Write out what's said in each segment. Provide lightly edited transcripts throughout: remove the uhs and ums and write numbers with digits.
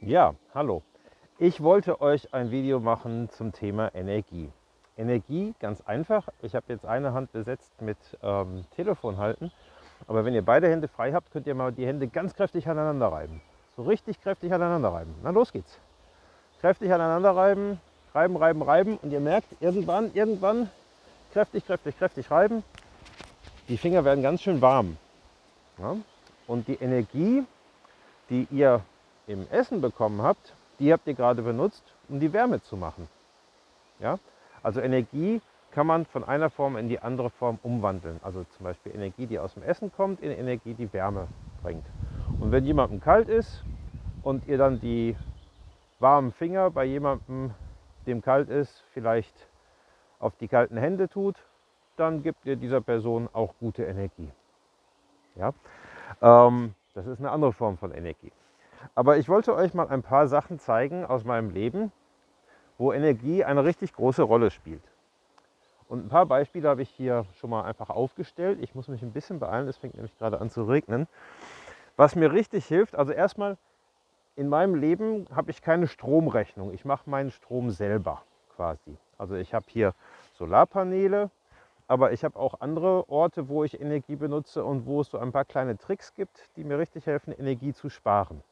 Ja, hallo. Ich wollte euch ein Video machen zum Thema Energie. Energie, ganz einfach. Ich habe jetzt eine Hand besetzt mit Telefon halten. Aber wenn ihr beide Hände frei habt, könnt ihr mal die Hände ganz kräftig aneinander reiben. So richtig kräftig aneinander reiben. Na, los geht's. Kräftig aneinander reiben, reiben, reiben, reiben. Und ihr merkt, irgendwann kräftig, kräftig, kräftig reiben. Die Finger werden ganz schön warm. Ja? Und die Energie, die ihr im Essen bekommen habt, die habt ihr gerade benutzt, um die Wärme zu machen. Ja? Also Energie kann man von einer Form in die andere Form umwandeln. Also zum Beispiel Energie, die aus dem Essen kommt, in Energie, die Wärme bringt. Und wenn jemandem kalt ist und ihr dann die warmen Finger bei jemandem, dem kalt ist, vielleicht auf die kalten Hände tut, dann gibt ihr dieser Person auch gute Energie. Ja? Das ist eine andere Form von Energie. Aber ich wollte euch mal ein paar Sachen zeigen aus meinem Leben, wo Energie eine richtig große Rolle spielt. Und ein paar Beispiele habe ich hier schon mal einfach aufgestellt. Ich muss mich ein bisschen beeilen, es fängt nämlich gerade an zu regnen. Was mir richtig hilft, also erstmal in meinem Leben habe ich keine Stromrechnung. Ich mache meinen Strom selber quasi. Also ich habe hier Solarpaneele, aber ich habe auch andere Orte, wo ich Energie benutze und wo es so ein paar kleine Tricks gibt, die mir richtig helfen, Energie zu sparen.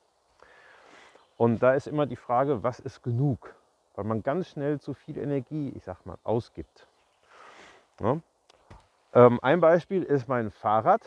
Und da ist immer die Frage, was ist genug? Weil man ganz schnell zu viel Energie, ich sag mal, ausgibt. Ja. Ein Beispiel ist mein Fahrrad.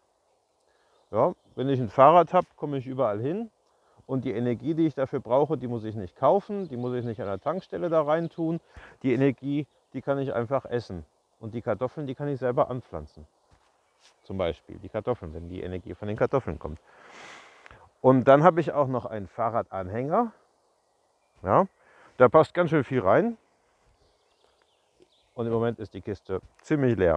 Ja, wenn ich ein Fahrrad habe, komme ich überall hin. Und die Energie, die ich dafür brauche, die muss ich nicht kaufen, die muss ich nicht an der Tankstelle da rein tun. Die Energie, die kann ich einfach essen. Und die Kartoffeln, die kann ich selber anpflanzen. Zum Beispiel die Kartoffeln, wenn die Energie von den Kartoffeln kommt. Und dann habe ich auch noch einen Fahrradanhänger. Ja, da passt ganz schön viel rein. Und im Moment ist die Kiste ziemlich leer.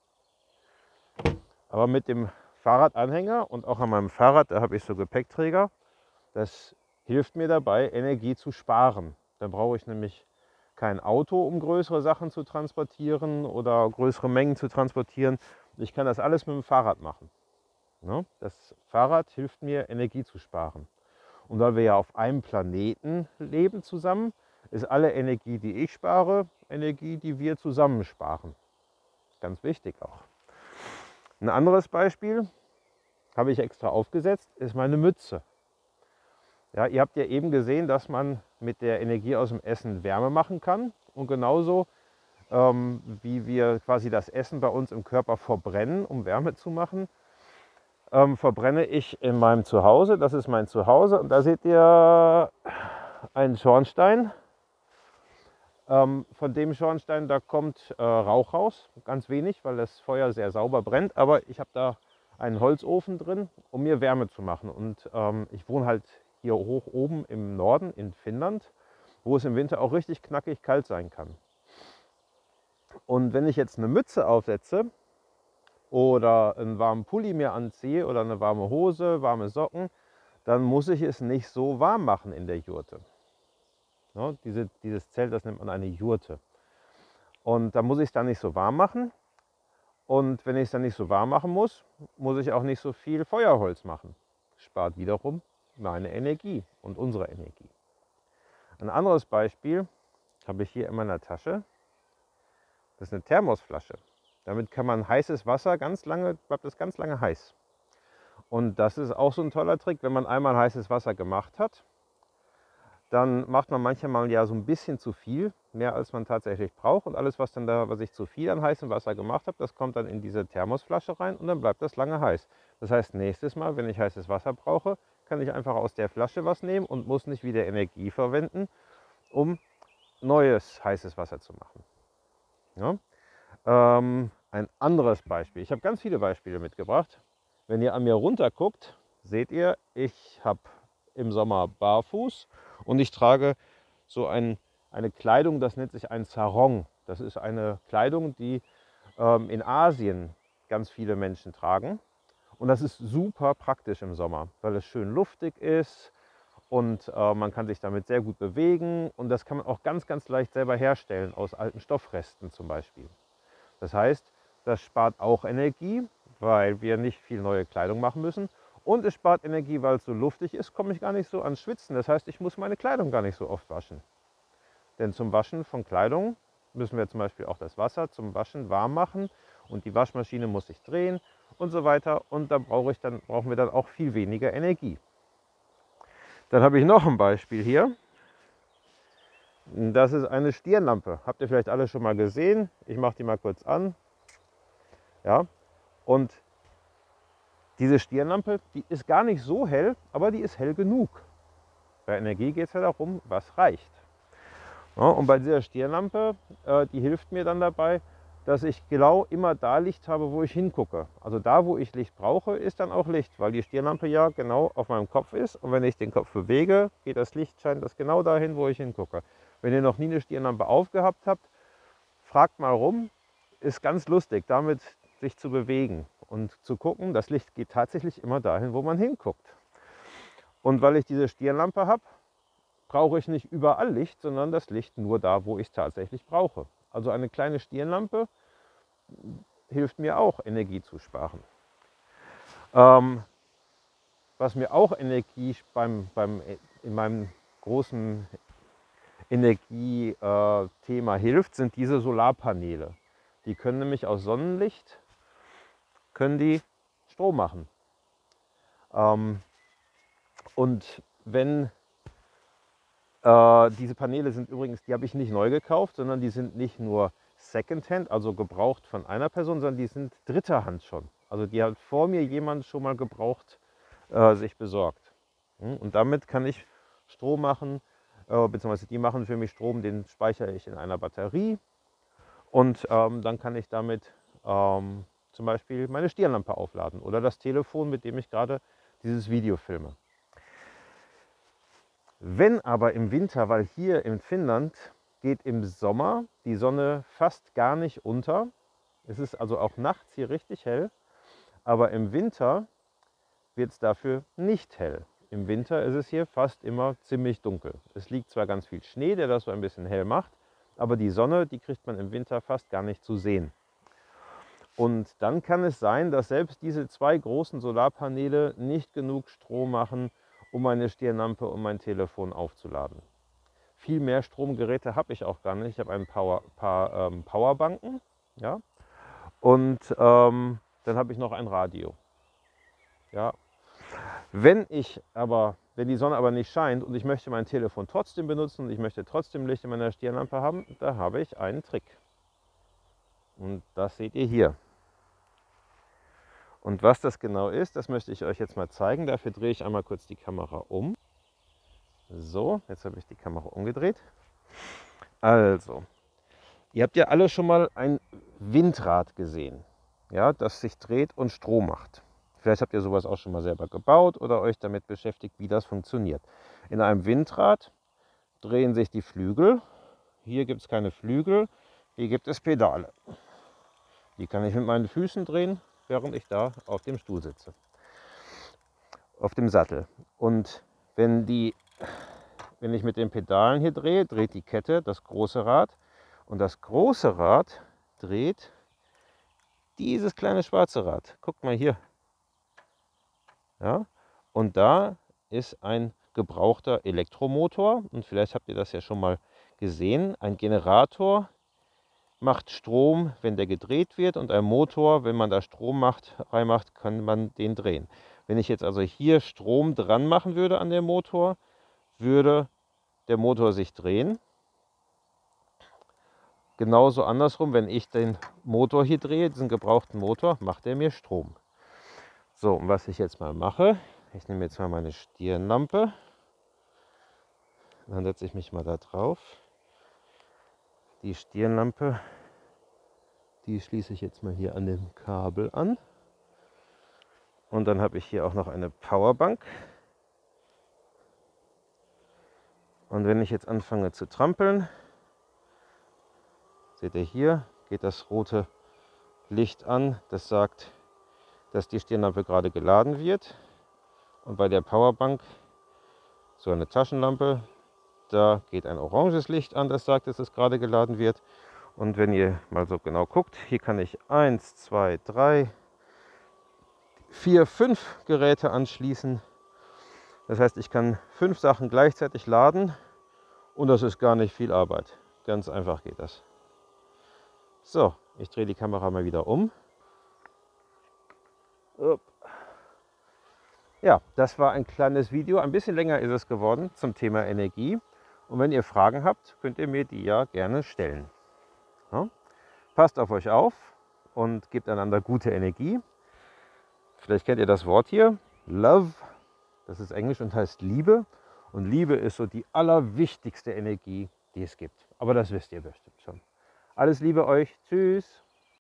Aber mit dem Fahrradanhänger und auch an meinem Fahrrad, da habe ich so Gepäckträger, das hilft mir dabei, Energie zu sparen. Dann brauche ich nämlich kein Auto, um größere Sachen zu transportieren oder größere Mengen zu transportieren. Ich kann das alles mit dem Fahrrad machen. Das Fahrrad hilft mir, Energie zu sparen. Und weil wir ja auf einem Planeten leben zusammen, ist alle Energie, die ich spare, Energie, die wir zusammen sparen. Ganz wichtig auch. Ein anderes Beispiel, habe ich extra aufgesetzt, ist meine Mütze. Ja, ihr habt ja eben gesehen, dass man mit der Energie aus dem Essen Wärme machen kann. Und genauso wie wir quasi das Essen bei uns im Körper verbrennen, um Wärme zu machen, verbrenne ich in meinem Zuhause. Das ist mein Zuhause und da seht ihr einen Schornstein. Von dem Schornstein, da kommt Rauch raus, ganz wenig, weil das Feuer sehr sauber brennt. Aber ich habe da einen Holzofen drin, um mir Wärme zu machen. Und ich wohne halt hier hoch oben im Norden in Finnland, wo es im Winter auch richtig knackig kalt sein kann. Und wenn ich jetzt eine Mütze aufsetze oder einen warmen Pulli mir anziehe oder eine warme Hose, warme Socken, dann muss ich es nicht so warm machen in der Jurte. Ja, dieses Zelt, das nennt man eine Jurte. Und da muss ich es dann nicht so warm machen. Und wenn ich es dann nicht so warm machen muss, muss ich auch nicht so viel Feuerholz machen. Spart wiederum meine Energie und unsere Energie. Ein anderes Beispiel habe ich hier in meiner Tasche. Das ist eine Thermosflasche. Damit kann man heißes Wasser bleibt es ganz lange heiß. Und das ist auch so ein toller Trick, wenn man einmal heißes Wasser gemacht hat, dann macht man manchmal ja so ein bisschen zu viel, mehr als man tatsächlich braucht. Und alles, was ich zu viel an heißem Wasser gemacht habe, das kommt dann in diese Thermosflasche rein und dann bleibt das lange heiß. Das heißt, nächstes Mal, wenn ich heißes Wasser brauche, kann ich einfach aus der Flasche was nehmen und muss nicht wieder Energie verwenden, um neues heißes Wasser zu machen. Ja? Ein anderes Beispiel. Ich habe ganz viele Beispiele mitgebracht. Wenn ihr an mir runter guckt, seht ihr, ich habe im Sommer barfuß und ich trage so eine Kleidung, das nennt sich ein Sarong. Das ist eine Kleidung, die in Asien ganz viele Menschen tragen. Und das ist super praktisch im Sommer, weil es schön luftig ist und man kann sich damit sehr gut bewegen. Und das kann man auch ganz, ganz leicht selber herstellen, aus alten Stoffresten zum Beispiel. Das heißt, das spart auch Energie, weil wir nicht viel neue Kleidung machen müssen. Und es spart Energie, weil es so luftig ist, komme ich gar nicht so ans Schwitzen. Das heißt, ich muss meine Kleidung gar nicht so oft waschen. Denn zum Waschen von Kleidung müssen wir zum Beispiel auch das Wasser zum Waschen warm machen und die Waschmaschine muss sich drehen und so weiter. Und da brauchen wir dann auch viel weniger Energie. Dann habe ich noch ein Beispiel hier. Das ist eine Stirnlampe. Habt ihr vielleicht alle schon mal gesehen? Ich mache die mal kurz an. Ja. Und diese Stirnlampe, die ist gar nicht so hell, aber die ist hell genug. Bei Energie geht es ja darum, was reicht. Ja, und bei dieser Stirnlampe, die hilft mir dann dabei, dass ich genau immer da Licht habe, wo ich hingucke. Also da, wo ich Licht brauche, ist dann auch Licht, weil die Stirnlampe ja genau auf meinem Kopf ist. Und wenn ich den Kopf bewege, geht das Licht, scheint das genau dahin, wo ich hingucke. Wenn ihr noch nie eine Stirnlampe aufgehabt habt, fragt mal rum. Ist ganz lustig, damit sich zu bewegen und zu gucken. Das Licht geht tatsächlich immer dahin, wo man hinguckt. Und weil ich diese Stirnlampe habe, brauche ich nicht überall Licht, sondern das Licht nur da, wo ich es tatsächlich brauche. Also eine kleine Stirnlampe hilft mir auch, Energie zu sparen. Was mir auch Energie in meinem großen Energiethema hilft, sind diese Solarpaneele. Die können nämlich aus Sonnenlicht die Strom machen. Und wenn diese Paneele sind übrigens, die habe ich nicht neu gekauft, sondern die sind nicht nur Secondhand, also gebraucht von einer Person, sondern die sind dritter Hand schon. Also die hat vor mir jemand schon mal gebraucht sich besorgt. Und damit kann ich Strom machen, beziehungsweise die machen für mich Strom, den speichere ich in einer Batterie. Und dann kann ich damit zum Beispiel meine Stirnlampe aufladen oder das Telefon, mit dem ich gerade dieses Video filme. Wenn aber im Winter, weil hier in Finnland geht im Sommer die Sonne fast gar nicht unter, es ist also auch nachts hier richtig hell, aber im Winter wird es dafür nicht hell. Im Winter ist es hier fast immer ziemlich dunkel. Es liegt zwar ganz viel Schnee, der das so ein bisschen hell macht, aber die Sonne, die kriegt man im Winter fast gar nicht zu sehen. Und dann kann es sein, dass selbst diese zwei großen Solarpaneele nicht genug Strom machen, um meine Stirnlampe und mein Telefon aufzuladen. Viel mehr Stromgeräte habe ich auch gar nicht. Ich habe ein paar Powerbanken, ja? Und dann habe ich noch ein Radio. Ja? Wenn die Sonne aber nicht scheint und ich möchte mein Telefon trotzdem benutzen und ich möchte trotzdem Licht in meiner Stirnlampe haben, da habe ich einen Trick. Und das seht ihr hier. Und was das genau ist, das möchte ich euch jetzt mal zeigen. Dafür drehe ich einmal kurz die Kamera um. So, jetzt habe ich die Kamera umgedreht. Also, ihr habt ja alle schon mal ein Windrad gesehen, ja, das sich dreht und Strom macht. Vielleicht habt ihr sowas auch schon mal selber gebaut oder euch damit beschäftigt, wie das funktioniert. In einem Windrad drehen sich die Flügel. Hier gibt es keine Flügel, hier gibt es Pedale. Die kann ich mit meinen Füßen drehen, während ich da auf dem Stuhl sitze, auf dem Sattel. Und wenn ich mit den Pedalen hier drehe, dreht die Kette das große Rad und das große Rad dreht dieses kleine schwarze Rad. Guckt mal hier. Ja? Und da ist ein gebrauchter Elektromotor und vielleicht habt ihr das ja schon mal gesehen. Ein Generator macht Strom, wenn der gedreht wird, und ein Motor, wenn man da Strom reinmacht, kann man den drehen. Wenn ich jetzt also hier Strom dran machen würde an den Motor, würde der Motor sich drehen. Genauso andersrum, wenn ich den Motor hier drehe, diesen gebrauchten Motor, macht er mir Strom. So, und was ich jetzt mal mache, ich nehme jetzt mal meine Stirnlampe, dann setze ich mich mal da drauf. Die Stirnlampe, die schließe ich jetzt mal hier an dem Kabel an. Und dann habe ich hier auch noch eine Powerbank. Und wenn ich jetzt anfange zu trampeln, seht ihr hier, geht das rote Licht an. Das sagt, dass die Stirnlampe gerade geladen wird. Und bei der Powerbank, so eine Taschenlampe, da geht ein oranges Licht an, das sagt, dass es gerade geladen wird. Und wenn ihr mal so genau guckt, hier kann ich 1, 2, 3, 4, 5 Geräte anschließen. Das heißt, ich kann 5 Sachen gleichzeitig laden und das ist gar nicht viel Arbeit. Ganz einfach geht das. So, ich drehe die Kamera mal wieder um. Ja, das war ein kleines Video. Ein bisschen länger ist es geworden zum Thema Energie. Und wenn ihr Fragen habt, könnt ihr mir die ja gerne stellen. Ja? Passt auf euch auf und gebt einander gute Energie. Vielleicht kennt ihr das Wort hier, Love. Das ist Englisch und heißt Liebe. Und Liebe ist so die allerwichtigste Energie, die es gibt. Aber das wisst ihr bestimmt schon. Alles Liebe euch. Tschüss.